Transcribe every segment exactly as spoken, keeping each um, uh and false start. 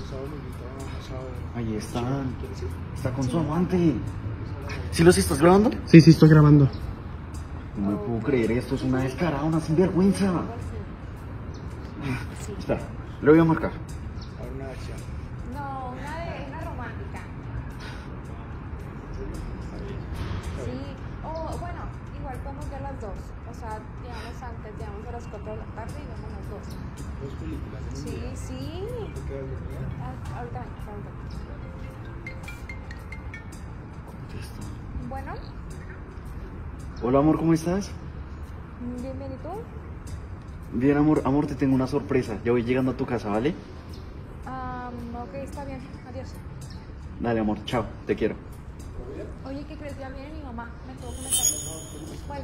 Ahí están. Está con su amante. ¿Sí los estás grabando? Sí, sí, estoy grabando. No me puedo creer esto, es una descarada, una sinvergüenza. Sí. Espera, le voy a marcar. No, una, de, una romántica. Sí. O bueno, igual podemos ver las dos. O sea, llegamos antes, llegamos a las cuatro de la tarde y vemos las dos. ¿Dos películas? En un Sí, día? sí. ¿Te quedas dormida? Ah, ahorita, ahorita. Bueno, Hola, amor, ¿cómo estás? bien, bien, ¿y tú? Bien, amor, amor, te tengo una sorpresa. Ya voy llegando a tu casa, ¿vale? Um, ok, está bien, adiós. Dale, amor, chao, te quiero. Oye, ¿qué crees? Ya viene mi mamá, me tengo que meter. Bye.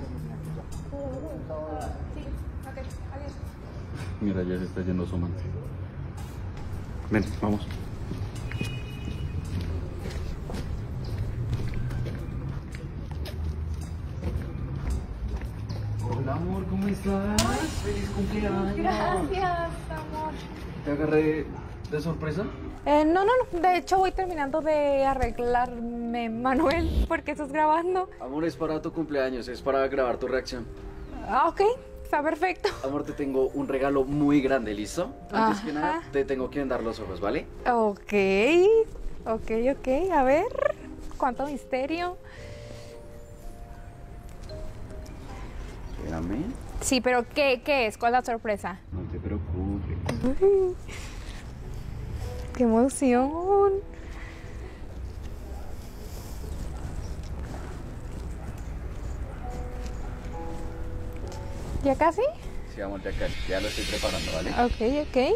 Sí, ok, adiós. Mira, ya se está yendo su amante. Ven, vamos. Hola, amor, ¿cómo estás? ¡Feliz cumpleaños! Gracias, amor. ¿Te agarré de sorpresa? Eh, no, no, no, de hecho voy terminando de arreglarme, Manuel, ¿por qué estás grabando? Amor, es para tu cumpleaños, es para grabar tu reacción. Ah, ok, está perfecto. Amor, te tengo un regalo muy grande, ¿listo? Antes Ajá. que nada, te tengo que vendar los ojos, ¿vale? Ok, ok, ok, a ver, cuánto misterio. Espérame. Sí, pero ¿qué, qué es? ¿Cuál es la sorpresa? No te preocupes. Uy, ¡qué emoción! ¿Ya casi? Sí, amor, ya casi, ya lo estoy preparando, ¿vale? Ok, ok.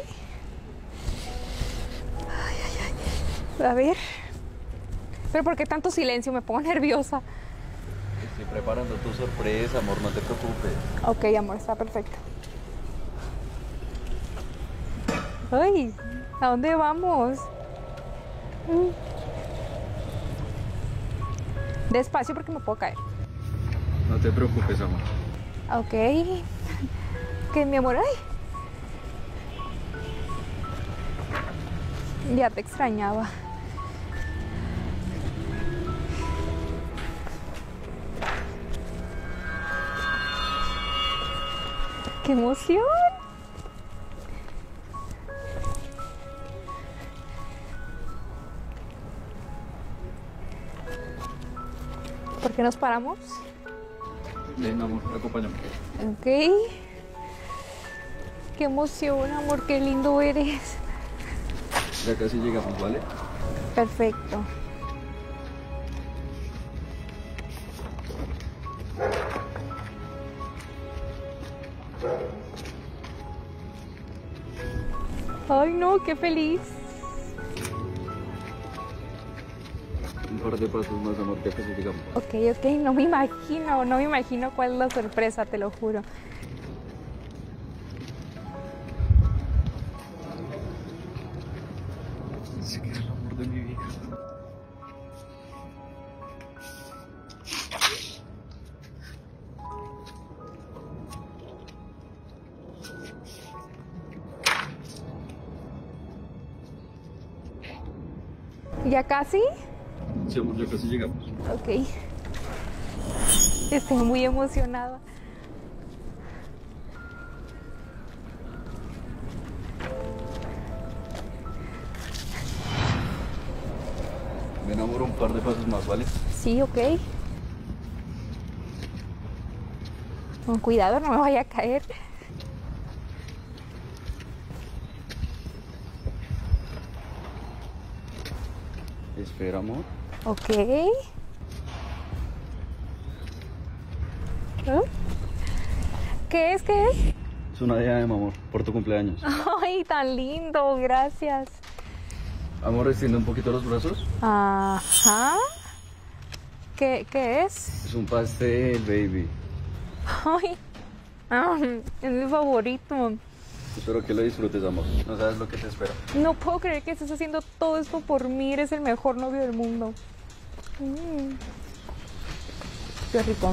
Ay, ay, ay. A ver. ¿Pero por qué tanto silencio? Me pongo nerviosa. Estoy preparando tu sorpresa, amor, no te preocupes. Ok, amor, está perfecto. Ay, ¿a dónde vamos? Mm. Despacio porque me puedo caer. No te preocupes, amor. Ok. ¿Qué, mi amor? Ay. Ya te extrañaba. ¡Qué emoción! ¿Por qué nos paramos? Ven, amor, acompáñame. Ok. ¡Qué emoción, amor! ¡Qué lindo eres! Ya casi llegamos, ¿vale? Perfecto. ¡Ay, no! ¡Qué feliz! Un par de pasos más, amor, ya casi llegamos. Ok, ok, no me imagino, no me imagino cuál es la sorpresa, te lo juro. Sí que es el amor de mi vida. ¿Ya casi? Sí, amor, ya casi llegamos. Ok. Estoy muy emocionada. Ven, amor, un par de pasos más, ¿vale? Sí, ok. Con cuidado, no me vaya a caer. Espera, amor. Ok. ¿Ah? ¿Qué es? ¿Qué es? Es una diadema, amor, por tu cumpleaños. Ay, tan lindo, gracias. Amor, extiende un poquito los brazos. Ajá. ¿Qué, qué es? Es un pastel, baby. Ay, ah, es mi favorito. Espero que lo disfrutes, amor. No sabes lo que te espera. No puedo creer que estés haciendo todo esto por mí. Eres el mejor novio del mundo. Mm. Qué rico.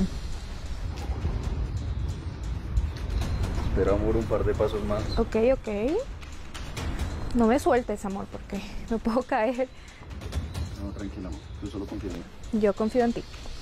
Espera, amor, un par de pasos más. Ok, ok. No me sueltes, amor, porque me puedo caer. No, tranquila, amor. Tú solo confía en mí. Yo confío en ti.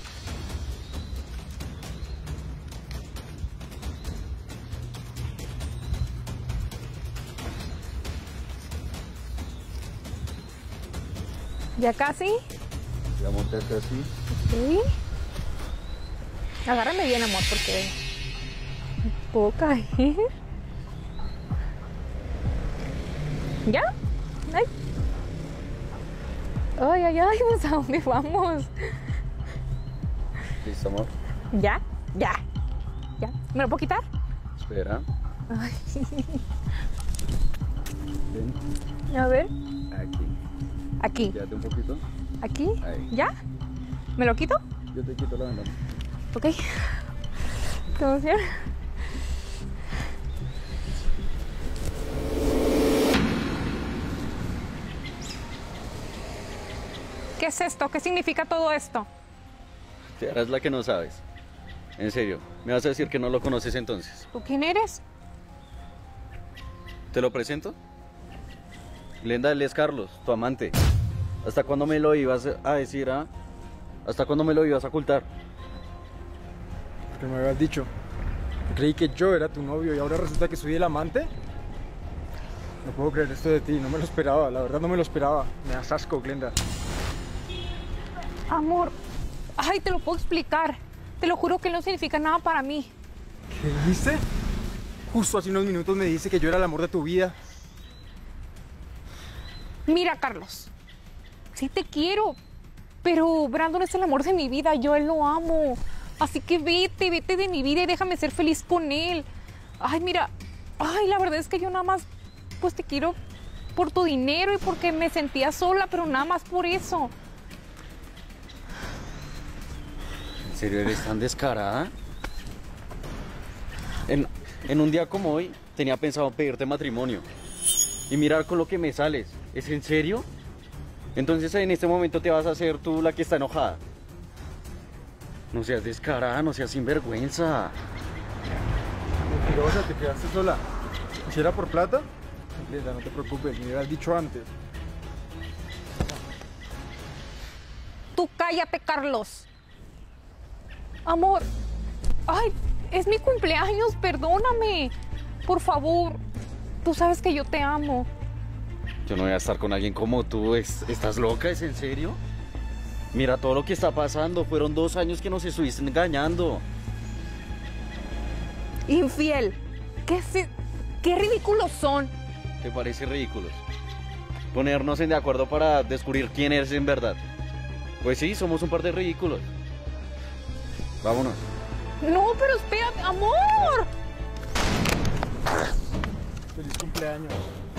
¿Ya casi? Ya monté así. Sí. Agárrame bien, amor, porque me puedo caer. ¿Ya? Ay. Ay, ay, ay, pues ¿a dónde vamos? ¿Listo, amor? ¿Ya? Ya. ¿Ya? ¿Me lo puedo quitar? Espera. Ay. Ven. A ver. Aquí. Aquí. Quédate un poquito. Aquí. Ahí. ¿Ya? ¿Me lo quito? Yo te quito la ventana. Ok. ¿Qué emoción? ¿Qué es esto? ¿Qué significa todo esto? Te harás la que no sabes. En serio, ¿me vas a decir que no lo conoces entonces? ¿Tú quién eres? ¿Te lo presento? Glenda, él es Carlos, tu amante. ¿Hasta cuándo me lo ibas a decir, ah? ¿Hasta cuándo me lo ibas a ocultar? Porque me habías dicho. Creí que yo era tu novio y ahora resulta que soy el amante. No puedo creer esto de ti, no me lo esperaba, la verdad no me lo esperaba. Me das asco, Glenda. Amor. Ay, te lo puedo explicar. Te lo juro que no significa nada para mí. ¿Qué dijiste? Justo hace unos minutos me dijiste que yo era el amor de tu vida. Mira, Carlos. Sí te quiero. Pero Brandon es el amor de mi vida. Yo a él lo amo. Así que vete, vete de mi vida y déjame ser feliz con él. Ay, mira. Ay, la verdad es que yo nada más, pues te quiero por tu dinero y porque me sentía sola, pero nada más por eso. ¿En serio eres tan descarada? En, en un día como hoy tenía pensado pedirte matrimonio. Y mirar con lo que me sales. ¿Es en serio? Entonces en este momento te vas a hacer tú la que está enojada. No seas descarada, no seas sinvergüenza. Mentirosa, te quedaste sola. Si era por plata, Glenda, no te preocupes, me hubieras dicho antes. Tú cállate, Carlos. Amor. Ay, es mi cumpleaños, perdóname. Por favor. Tú sabes que yo te amo. Yo no voy a estar con alguien como tú. ¿Es- ¿Estás loca? ¿Es en serio? Mira todo lo que está pasando. Fueron dos años que nos estuviste engañando. Infiel. ¿Qué, se- qué ridículos son? ¿Te parece ridículo? Ponernos en de acuerdo para descubrir quién eres en verdad. Pues sí, somos un par de ridículos. Vámonos. No, pero espérate, amor. Feliz cumpleaños.